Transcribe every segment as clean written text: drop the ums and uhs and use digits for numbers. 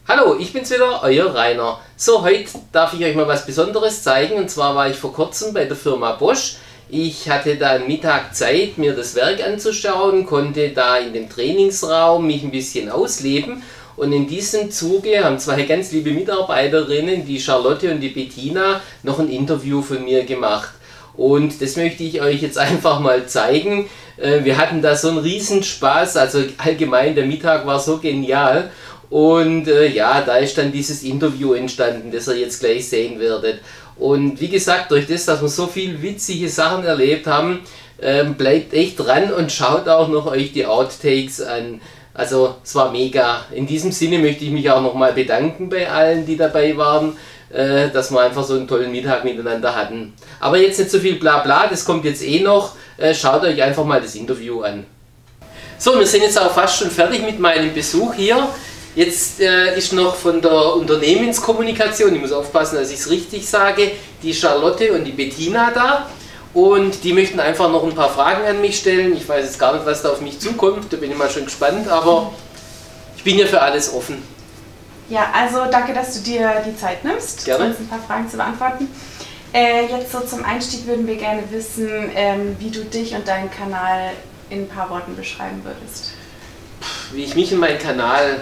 Hallo, ich bin's wieder, euer Rainer. So, heute darf ich euch mal was Besonderes zeigen, und zwar war ich vor kurzem bei der Firma Bosch. Ich hatte da einen Mittag Zeit, mir das Werk anzuschauen, konnte da in dem Trainingsraum mich ein bisschen ausleben, und in diesem Zuge haben zwei ganz liebe Mitarbeiterinnen, die Charlotte und die Bettina, noch ein Interview von mir gemacht. Und das möchte ich euch jetzt einfach mal zeigen. Wir hatten da so einen Riesenspaß, also allgemein der Mittag war so genial. Und ja, da ist dann dieses Interview entstanden, das ihr jetzt gleich sehen werdet. Und wie gesagt, durch das, dass wir so viele witzige Sachen erlebt haben, bleibt echt dran und schaut auch noch euch die Outtakes an. Also es war mega. In diesem Sinne möchte ich mich auch nochmal bedanken bei allen, die dabei waren, dass wir einfach so einen tollen Mittag miteinander hatten. Aber jetzt nicht so viel Blabla, das kommt jetzt eh noch. Schaut euch einfach mal das Interview an. So, wir sind jetzt auch fast schon fertig mit meinem Besuch hier. Jetzt ist noch von der Unternehmenskommunikation, ich muss aufpassen, dass ich es richtig sage, die Charlotte und die Bettina da. Und die möchten einfach noch ein paar Fragen an mich stellen. Ich weiß jetzt gar nicht, was da auf mich zukommt, da bin ich mal schon gespannt, aber ich bin ja für alles offen. Ja, also danke, dass du dir die Zeit nimmst, uns ein paar Fragen zu beantworten. Jetzt so zum Einstieg würden wir gerne wissen, wie du dich und deinen Kanal in ein paar Worten beschreiben würdest. Wie ich mich und meinen Kanal...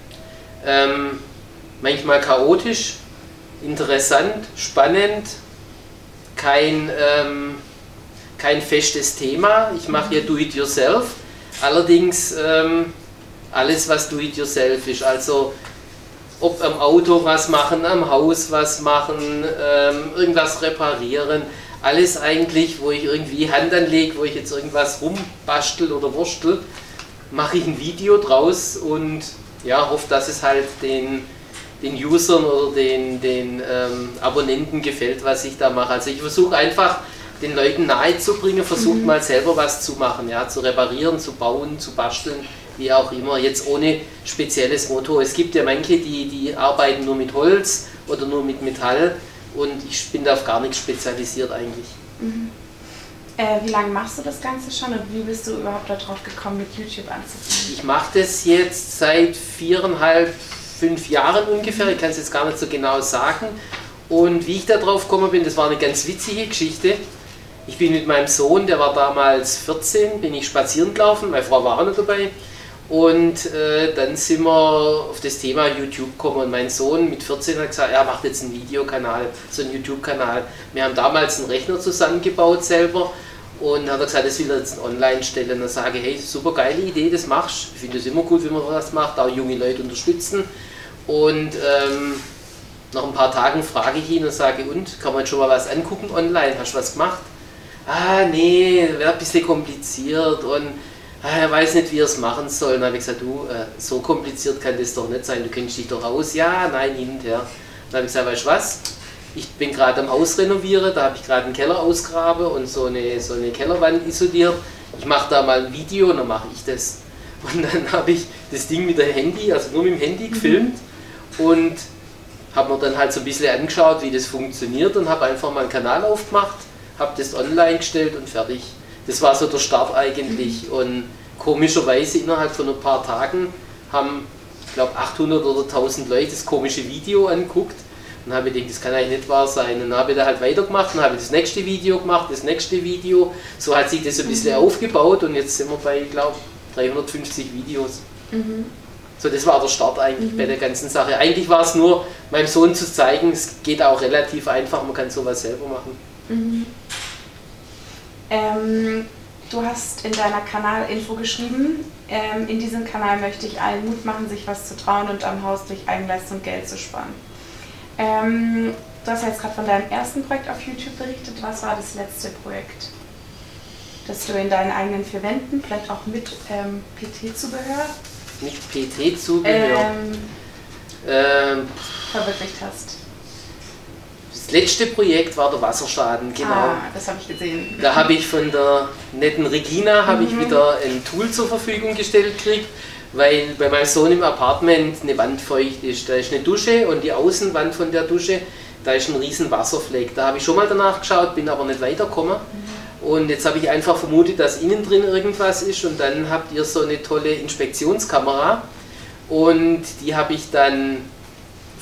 manchmal chaotisch, interessant, spannend, kein festes Thema. Ich mache ja Do-it-yourself, allerdings alles, was Do-it-yourself ist. Also ob am Auto was machen, am Haus was machen, irgendwas reparieren, alles eigentlich, wo ich irgendwie Hand anlege, wo ich jetzt irgendwas rumbastel oder wurstel, mache ich ein Video draus und ja, hoffe, dass es halt den Usern oder den Abonnenten gefällt, was ich da mache. Also ich versuche einfach, den Leuten nahezubringen, versucht mal selber was zu machen, ja, zu reparieren, zu bauen, zu basteln, wie auch immer, jetzt ohne spezielles Motto. Es gibt ja manche, die arbeiten nur mit Holz oder nur mit Metall, und ich bin da auf gar nichts spezialisiert eigentlich. Wie lange machst du das Ganze schon und wie bist du überhaupt darauf gekommen, mit YouTube anzufangen? Ich mache das jetzt seit 4,5, 5 Jahren ungefähr, ich kann es jetzt gar nicht so genau sagen. Und wie ich da drauf gekommen bin, das war eine ganz witzige Geschichte. Ich bin mit meinem Sohn, der war damals 14, bin ich spazieren gelaufen, meine Frau war auch noch dabei. Und dann sind wir auf das Thema YouTube gekommen, und mein Sohn mit 14 hat gesagt, er macht jetzt einen Videokanal, so einen YouTube-Kanal. Wir haben damals einen Rechner zusammengebaut selber, und hat er gesagt, das will er jetzt online stellen. Und dann sage ich, hey, super geile Idee, das machst du. Ich finde es immer gut, wenn man was macht, auch junge Leute unterstützen. Und nach ein paar Tagen frage ich ihn und sage, und, kann man jetzt schon mal was angucken online, hast du was gemacht? Ah, nee, wäre ein bisschen kompliziert und er weiß nicht, wie er es machen soll. Dann habe ich gesagt, du, so kompliziert kann das doch nicht sein, du kennst dich doch aus. Ja, nein, hin und her. Dann habe ich gesagt, weißt du was, ich bin gerade am Haus renovieren, da habe ich gerade einen Keller ausgraben und so eine Kellerwand isoliert. Ich mache da mal ein Video und dann mache ich das. Und dann habe ich das Ding mit dem Handy, also nur mit dem Handy gefilmt, und habe mir dann halt so ein bisschen angeschaut, wie das funktioniert, und habe einfach mal einen Kanal aufgemacht, habe das online gestellt und fertig. Das war so der Start eigentlich, und komischerweise innerhalb von ein paar Tagen haben, ich glaube, 800 oder 1000 Leute das komische Video angeguckt, und habe ich gedacht, das kann eigentlich nicht wahr sein. Und dann habe ich da halt weitergemacht und habe das nächste Video gemacht, das nächste Video. So hat sich das ein bisschen aufgebaut, und jetzt sind wir bei, ich glaube, 350 Videos. So, das war der Start eigentlich bei der ganzen Sache. Eigentlich war es nur, meinem Sohn zu zeigen, es geht auch relativ einfach, man kann sowas selber machen. Du hast in deiner Kanalinfo geschrieben, in diesem Kanal möchte ich allen Mut machen, sich was zu trauen und am Haus durch Eigenleistung Geld zu sparen. Du hast ja jetzt gerade von deinem ersten Projekt auf YouTube berichtet. Was war das letzte Projekt, das du in deinen eigenen 4 Wänden, vielleicht auch mit PT-Zubehör? Mit PT-Zubehör? Verwirklicht hast. Das letzte Projekt war der Wasserschaden, genau. Ah, das habe ich gesehen. Da habe ich von der netten Regina ich wieder ein Tool zur Verfügung gestellt gekriegt, weil bei meinem Sohn im Apartment eine Wand feucht ist. Da ist eine Dusche, und die Außenwand von der Dusche, da ist ein riesen Wasserfleck. Da habe ich schon mal danach geschaut, bin aber nicht weitergekommen. Und jetzt habe ich einfach vermutet, dass innen drin irgendwas ist, und dann habt ihr so eine tolle Inspektionskamera, und die habe ich dann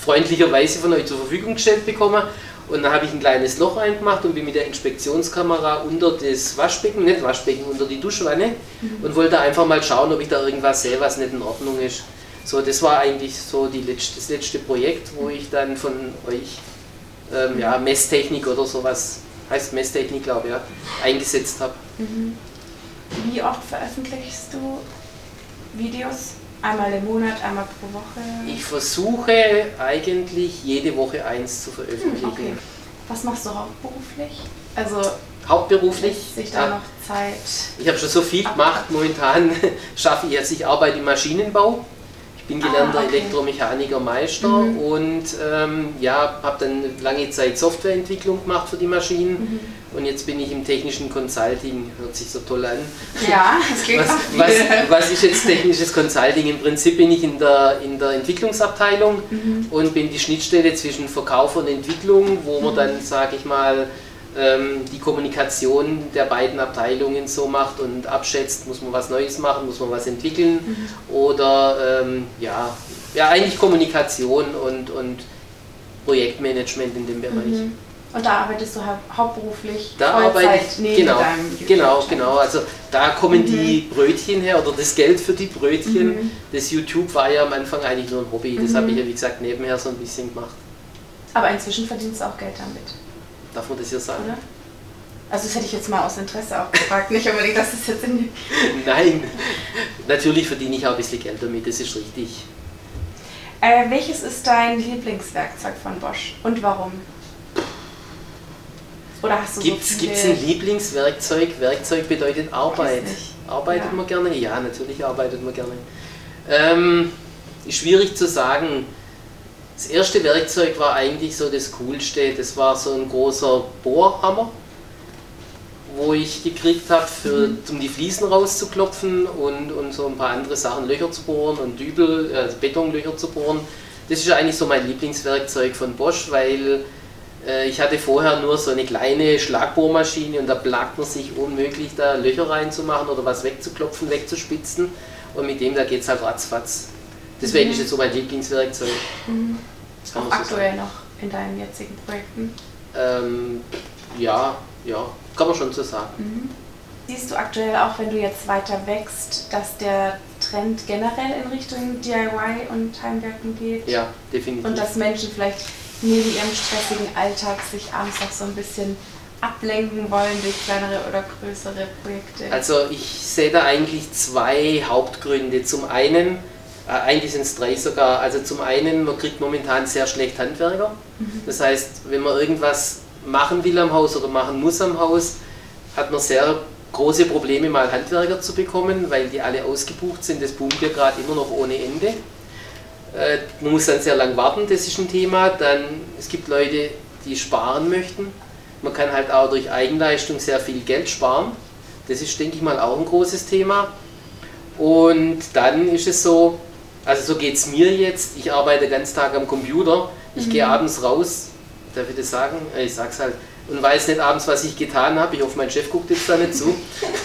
freundlicherweise von euch zur Verfügung gestellt bekommen. Und dann habe ich ein kleines Loch reingemacht und bin mit der Inspektionskamera unter das Waschbecken, nicht Waschbecken, unter die Duschwanne und wollte einfach mal schauen, ob ich da irgendwas sehe, was nicht in Ordnung ist. So, das war eigentlich so das letzte Projekt, wo ich dann von euch ja, Messtechnik oder sowas, heißt Messtechnik, glaube ich, ja, eingesetzt habe. Wie oft veröffentlichst du Videos? Einmal im Monat, einmal pro Woche? Ich versuche eigentlich jede Woche eins zu veröffentlichen. Okay. Was machst du hauptberuflich? Also hauptberuflich? lässt sich da noch Zeit? Ich habe schon so viel gemacht. Momentan schaffe ich jetzt, ich arbeite im Maschinenbau. Ich bin gelernter Elektromechaniker Meister und ja, habe dann lange Zeit Softwareentwicklung gemacht für die Maschinen und jetzt bin ich im technischen Consulting, hört sich so toll an. Ja, das klingt was ist jetzt technisches Consulting? Im Prinzip bin ich in der Entwicklungsabteilung und bin die Schnittstelle zwischen Verkauf und Entwicklung, wo man dann, sage ich mal, die Kommunikation der beiden Abteilungen so macht und abschätzt, muss man was Neues machen, muss man was entwickeln oder ja, eigentlich Kommunikation und Projektmanagement in dem Bereich. Und da arbeitest du hauptberuflich da Vollzeit neben deinem YouTube-Channel. Genau, also da kommen die Brötchen her oder das Geld für die Brötchen. Das YouTube war ja am Anfang eigentlich nur ein Hobby, das habe ich ja wie gesagt nebenher so ein bisschen gemacht. Aber inzwischen verdienst du auch Geld damit. Darf man das hier sagen? Oder? Also das hätte ich jetzt mal aus Interesse auch gefragt, nicht unbedingt, dass es jetzt in die... Nein, natürlich verdiene ich auch ein bisschen Geld damit, das ist richtig. Welches ist dein Lieblingswerkzeug von Bosch und warum? Oder hast du Gibt's ein Lieblingswerkzeug? Werkzeug bedeutet Arbeit. Arbeitet man gerne? Ja, natürlich arbeitet man gerne. Ist schwierig zu sagen. Das erste Werkzeug war eigentlich so das Coolste. Das war so ein großer Bohrhammer, wo ich gekriegt habe, um die Fliesen rauszuklopfen und so ein paar andere Sachen, Löcher zu bohren und Dübel, also Betonlöcher zu bohren. Das ist eigentlich so mein Lieblingswerkzeug von Bosch, weil ich hatte vorher nur so eine kleine Schlagbohrmaschine und da plagt man sich unmöglich, da Löcher reinzumachen oder was wegzuklopfen, wegzuspitzen. Und mit dem, da geht es halt ratzfatz. Deswegen ist jetzt so mein Lieblingswerkzeug. Auch aktuell noch in deinen jetzigen Projekten? Ja, kann man schon so sagen. Siehst du aktuell auch, wenn du jetzt weiter wächst, dass der Trend generell in Richtung DIY und Heimwerken geht? Ja, definitiv. Und dass Menschen vielleicht neben ihrem stressigen Alltag sich abends noch so ein bisschen ablenken wollen durch kleinere oder größere Projekte? Also ich sehe da eigentlich zwei Hauptgründe. Zum einen, eigentlich sind es drei sogar, also zum einen, man kriegt momentan sehr schlecht Handwerker. Das heißt, wenn man irgendwas machen will am Haus oder machen muss am Haus, hat man sehr große Probleme, mal Handwerker zu bekommen, weil die alle ausgebucht sind. Das boomt ja gerade immer noch ohne Ende. Man muss dann sehr lang warten, das ist ein Thema. Dann, es gibt Leute, die sparen möchten. Man kann halt auch durch Eigenleistung sehr viel Geld sparen. Das ist, denke ich mal, auch ein großes Thema. Und dann ist es so, also so geht es mir jetzt, ich arbeite den ganzen Tag am Computer, ich gehe abends raus, darf ich das sagen? Ich sag's halt. Und weiß nicht abends, was ich getan habe. Ich hoffe, mein Chef guckt jetzt da nicht zu.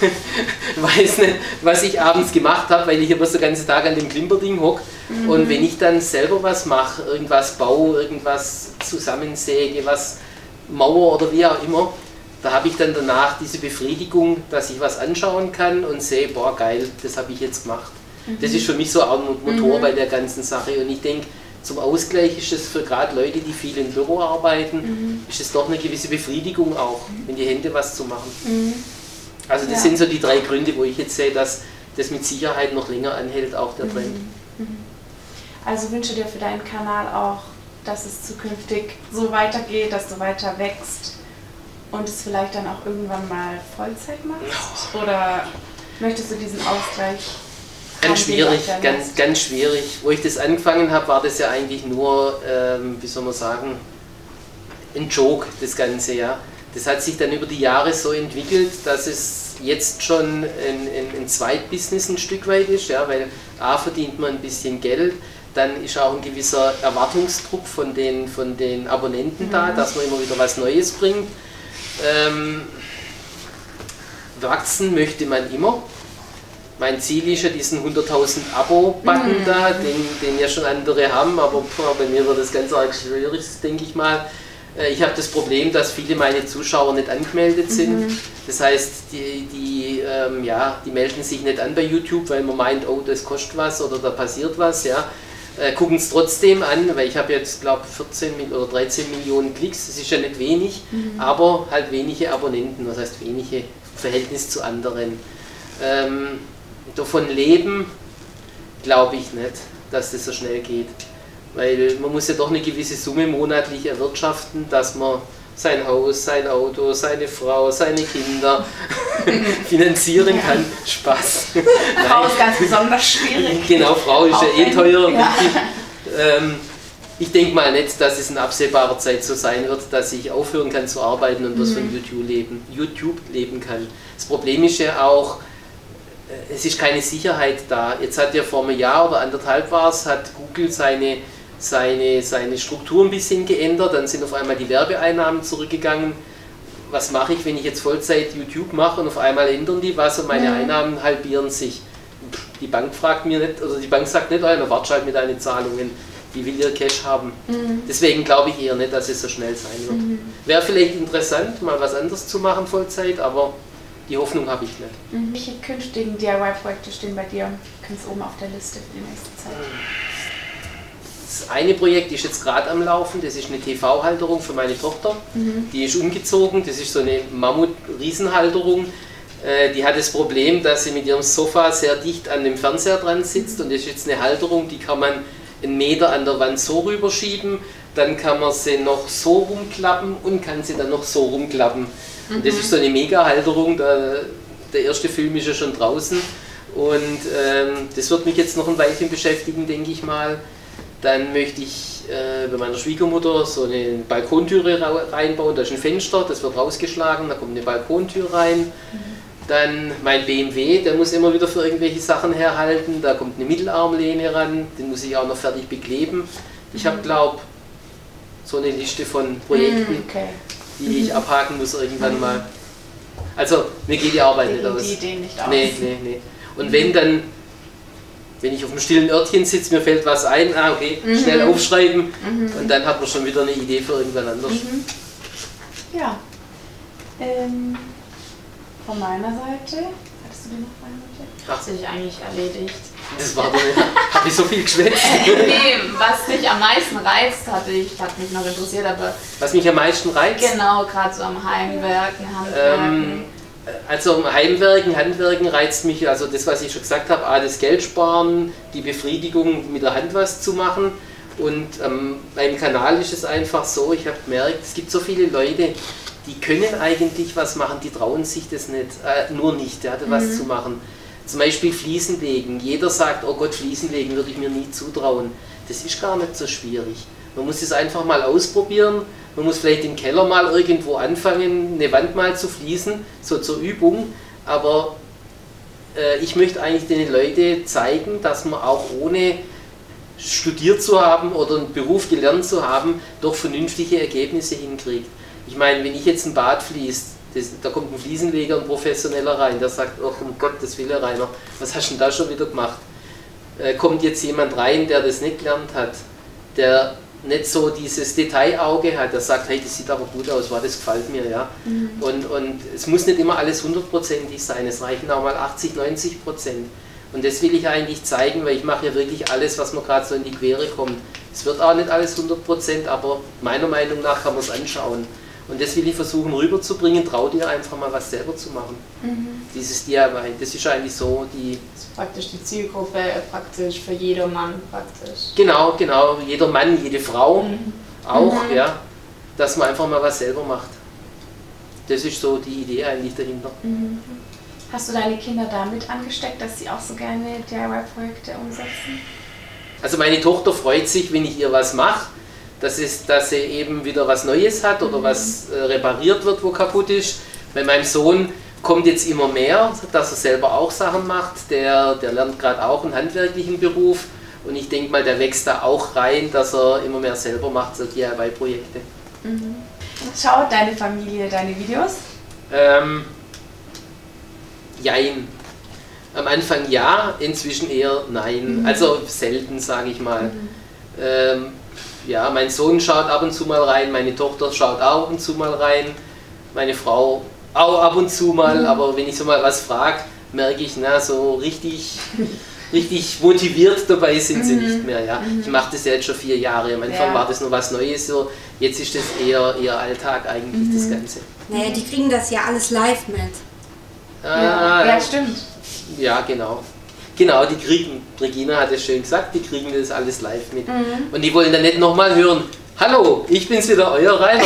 Weiß nicht, was ich abends gemacht habe, weil ich aber so den ganzen Tag an dem Klimperding hocke. Und wenn ich dann selber was mache, irgendwas baue, irgendwas zusammensäge, was Mauer oder wie auch immer, da habe ich dann danach diese Befriedigung, dass ich was anschauen kann und sehe, boah geil, das habe ich jetzt gemacht. Das ist für mich so auch ein Motor bei der ganzen Sache. Und ich denke, zum Ausgleich ist es für gerade Leute, die viel im Büro arbeiten, ist es doch eine gewisse Befriedigung auch, in die Hände was zu machen. Also das sind so die drei Gründe, wo ich jetzt sehe, dass das mit Sicherheit noch länger anhält, auch der Trend. Also wünsche dir für deinen Kanal auch, dass es zukünftig so weitergeht, dass du weiter wächst und es vielleicht dann auch irgendwann mal Vollzeit machst? Oder möchtest du diesen Ausgleich? Ganz schwierig, ganz schwierig. Wo ich das angefangen habe, war das ja eigentlich nur, wie soll man sagen, ein Joke, das Ganze. Ja. Das hat sich dann über die Jahre so entwickelt, dass es jetzt schon ein Zweitbusiness ein Stück weit ist, ja, weil A, verdient man ein bisschen Geld, dann ist auch ein gewisser Erwartungsdruck von den Abonnenten da, dass man immer wieder was Neues bringt. Wachsen möchte man immer. Mein Ziel ist ja diesen 100.000 Abo-Button da, den ja schon andere haben, aber bei mir wird das ganz arg schwierig, denke ich mal. Ich habe das Problem, dass viele meiner Zuschauer nicht angemeldet sind. Das heißt, die melden sich nicht an bei YouTube, weil man meint, oh, das kostet was oder da passiert was. Ja. Gucken es trotzdem an, weil ich habe jetzt, glaube ich, 14 oder 13 Millionen Klicks, das ist ja nicht wenig, aber halt wenige Abonnenten, was heißt wenige im Verhältnis zu anderen. Davon leben, glaube ich nicht, dass das so schnell geht. Weil man muss ja doch eine gewisse Summe monatlich erwirtschaften, dass man sein Haus, sein Auto, seine Frau, seine Kinder finanzieren kann. Spaß. Frau ist ganz besonders schwierig. Genau, Frau ist ja eh teuer. Ja. Ich denke mal nicht, dass es in absehbarer Zeit so sein wird, dass ich aufhören kann zu arbeiten und was von YouTube leben kann. Das Problem ist ja auch, es ist keine Sicherheit da. Jetzt hat ja vor einem Jahr oder anderthalb hat Google seine Struktur ein bisschen geändert, dann sind auf einmal die Werbeeinnahmen zurückgegangen. Was mache ich, wenn ich jetzt Vollzeit YouTube mache und auf einmal ändern die was und meine Einnahmen halbieren sich? Die Bank fragt mir nicht, oder die Bank sagt nicht, warte halt mit deinen Zahlungen, die will ihr Cash haben. Deswegen glaube ich eher nicht, dass es so schnell sein wird. Wäre vielleicht interessant, mal was anderes zu machen Vollzeit, aber die Hoffnung habe ich nicht. Welche künftigen DIY-Projekte stehen bei dir ganz oben auf der Liste für die nächste Zeit? Das eine Projekt ist jetzt gerade am Laufen, das ist eine TV-Halterung für meine Tochter. Die ist umgezogen, das ist so eine Mammut-Riesenhalterung. Die hat das Problem, dass sie mit ihrem Sofa sehr dicht an dem Fernseher dran sitzt und das ist jetzt eine Halterung, die kann man 1 Meter an der Wand so rüberschieben, dann kann man sie noch so rumklappen und kann sie dann noch so rumklappen. Und das ist so eine Mega-Halterung, der erste Film ist ja schon draußen und das wird mich jetzt noch ein Weilchen beschäftigen, denke ich mal. Dann möchte ich bei meiner Schwiegermutter so eine Balkontüre reinbauen, da ist ein Fenster, das wird rausgeschlagen, da kommt eine Balkontür rein. Dann mein BMW, der muss immer wieder für irgendwelche Sachen herhalten, da kommt eine Mittelarmlehne ran, den muss ich auch noch fertig bekleben. Ich habe, glaube ich, so eine Liste von Projekten, die ich abhaken muss irgendwann mal. Also mir geht die Arbeit nicht aus. Die Idee nicht aus. Nee. Und wenn ich auf einem stillen Örtchen sitze, mir fällt was ein, okay, schnell aufschreiben und dann hat man schon wieder eine Idee für irgendwann anders. Ja. Von meiner Seite, hattest du dir noch Fragen? Hat sich eigentlich erledigt. Das war doch, habe ich so viel geschwätzt? Nee, was mich am meisten reizt, hat mich noch interessiert, aber... Was mich am meisten reizt? Genau, gerade so am Heimwerken, Handwerken. Also am Heimwerken, Handwerken reizt mich, also das, was ich schon gesagt habe, das Geld sparen, die Befriedigung, mit der Hand was zu machen. Und beim Kanal ist es einfach so, ich habe gemerkt, es gibt so viele Leute, die können eigentlich was machen, die trauen sich das nicht, nur nicht, was zu machen. Zum Beispiel Fliesen legen. Jeder sagt, oh Gott, Fliesen legen würde ich mir nie zutrauen. Das ist gar nicht so schwierig. Man muss es einfach mal ausprobieren. Man muss vielleicht im Keller mal irgendwo anfangen, eine Wand mal zu fließen, so zur Übung. Aber ich möchte eigentlich den Leuten zeigen, dass man auch ohne studiert zu haben oder einen Beruf gelernt zu haben, doch vernünftige Ergebnisse hinkriegt. Ich meine, wenn ich jetzt ein Bad fließt, da kommt ein Fliesenleger, ein Professioneller rein, der sagt, ach um Gottes Willen, Rainer, was hast du denn da schon wieder gemacht? Kommt jetzt jemand rein, der das nicht gelernt hat, der nicht so dieses Detailauge hat, der sagt, hey, das sieht aber gut aus, das gefällt mir, ja. Und es muss nicht immer alles 100%ig sein, es reichen auch mal 80-90%. Und das will ich eigentlich zeigen, weil ich mache ja wirklich alles, was mir gerade so in die Quere kommt. Es wird auch nicht alles 100%, aber meiner Meinung nach kann man es anschauen. Und das will ich versuchen rüberzubringen, trau dir einfach mal was selber zu machen. Dieses DIY, das ist eigentlich so die... Das ist praktisch die Zielgruppe, praktisch für jedermann praktisch. Genau, jeder Mann, jede Frau auch, ja, dass man einfach mal was selber macht. Das ist so die Idee eigentlich dahinter. Hast du deine Kinder damit angesteckt, dass sie auch so gerne DIY-Projekte umsetzen? Also meine Tochter freut sich, wenn ich ihr was mache, dass sie eben wieder was Neues hat oder was repariert wird, wo kaputt ist. Bei meinem Sohn kommt jetzt immer mehr, dass er selber auch Sachen macht. Der lernt gerade auch einen handwerklichen Beruf und ich denke mal, der wächst da auch rein, dass er immer mehr selber macht, so DIY-Projekte. Schaut deine Familie deine Videos? Jein. Am Anfang ja, inzwischen eher nein. Also selten, sage ich mal. Ja, mein Sohn schaut ab und zu mal rein, meine Tochter schaut auch ab und zu mal rein, meine Frau auch ab und zu mal, aber wenn ich so mal was frage, merke ich, na, so richtig motiviert dabei sind sie nicht mehr. Ja. Ich mache das ja jetzt schon 4 Jahre, am Anfang war das nur was Neues, so. Jetzt ist das eher ihr Alltag eigentlich, das Ganze. Naja, die kriegen das ja alles live mit. Ja, stimmt. Ja, genau. Genau, die kriegen, Regina hat es schön gesagt, die kriegen das alles live mit. Und die wollen dann nicht nochmal hören, hallo, ich bin's wieder, euer Rainer.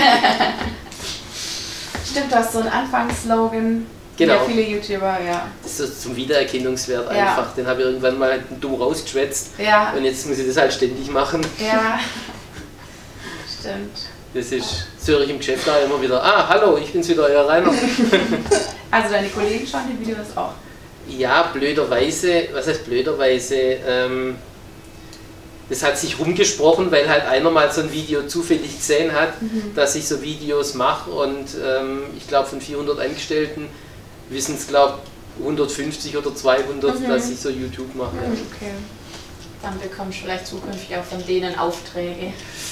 Stimmt, du hast so einen Anfangsslogan. Genau. Ja, viele YouTuber, ja. Das ist so zum Wiedererkennungswert Ja. einfach. Den habe ich irgendwann mal dumm rausgeschwätzt. Ja. Und jetzt muss ich das halt ständig machen. Ja. Stimmt. Das höre ich im Geschäft auch immer wieder. Ah, hallo, ich bin's wieder, euer Rainer. Also deine Kollegen schauen die Videos auch. Ja, blöderweise, was heißt blöderweise? Das hat sich rumgesprochen, weil halt einer mal so ein Video zufällig gesehen hat, dass ich so Videos mache und ich glaube von 400 Angestellten wissen es, glaube ich, 150 oder 200, dass ich so YouTube mache. Ja. Okay. Dann bekommst du vielleicht zukünftig auch von denen Aufträge.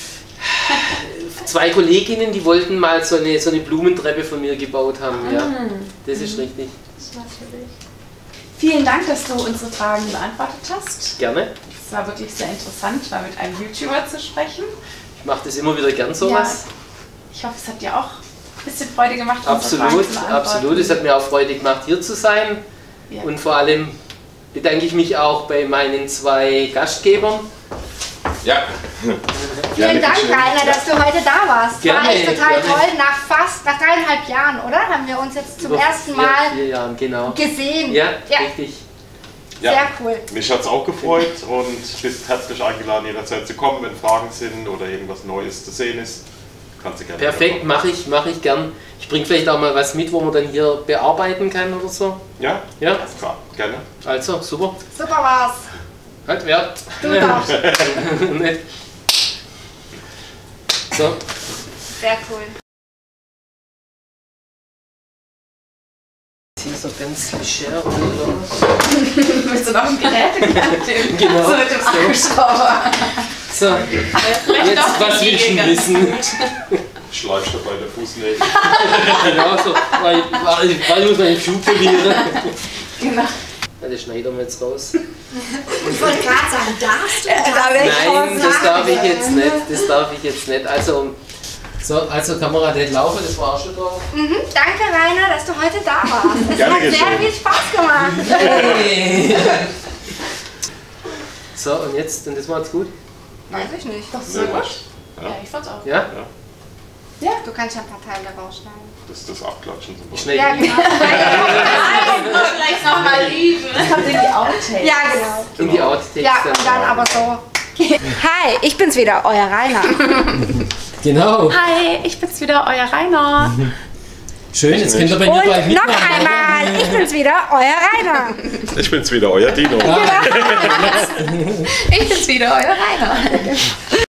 2 Kolleginnen, die wollten mal so eine Blumentreppe von mir gebaut haben. Ja, das ist richtig. Das ist natürlich. Vielen Dank, dass du unsere Fragen beantwortet hast. Gerne. Es war wirklich sehr interessant, mal mit einem YouTuber zu sprechen. Ich mache das immer wieder gern sowas. Ja. Ich hoffe, es hat dir auch ein bisschen Freude gemacht, unsere Fragen Absolut, zu beantworten. absolut. Es hat mir auch Freude gemacht, hier zu sein. Ja. Und vor allem bedanke ich mich auch bei meinen 2 Gastgebern. Ja. Vielen Dank, Rainer, dass du heute da warst. Gerne, War echt total gerne. toll. Nach 3,5 Jahren, oder? Haben wir uns jetzt zum Über ersten 4 Mal Jahren, genau. gesehen. Ja, richtig. Ja. Sehr cool. Mich hat es auch gefreut und bist herzlich eingeladen, jederzeit zu kommen, wenn Fragen sind oder irgendwas Neues zu sehen ist. Kannst du gerne Perfekt, wiederkommen. mache ich gern. Ich bringe vielleicht auch mal was mit, wo man dann hier bearbeiten kann oder so. Ja? Ja, Klar, gerne. also super. Super war's. Halt, wer? Du darfst. Nett. So. Sehr cool. Hier so ganz geschert oder was? Mit so noch einem Gerätegerät, Genau. so mit dem Akkuschrauber. So, jetzt was willst du wissen? Schleifst du bei der Fußnägel. Genau so, weil ich muss meinen Schuh verlieren. Genau. Ja, das schneiden wir jetzt raus. Ich wollte gerade sagen, darfst du Nein, das darf ich jetzt nicht. Das darf ich jetzt nicht. Also Kamera nicht laufen, das war auch schon drauf. Danke, Rainer, dass du heute da warst. Es Gerne hat sehr geschehen. viel Spaß gemacht. So, und jetzt, und das war jetzt gut? Weiß ich nicht. Doch, so Sehr gut. gut. Ja, ich fand's auch. Ja? Du kannst ja ein paar Teile rausschneiden. Das Abklatschen zum Ich Beispiel. schneide Ja, genau. Gleich nochmal üben. Kommt in die Outtakes. Ja, genau. in die Outtakes. Ja, und dann aber so. Hi, ich bin's wieder, euer Rainer. Genau. Hi, ich bin's wieder, euer Rainer. Schön, jetzt könnt ihr bei mir Und gleich noch mitmachen. einmal, ich bin's wieder, euer Rainer. Ich bin's wieder, euer Dino. Ich bin's wieder, euer Rainer.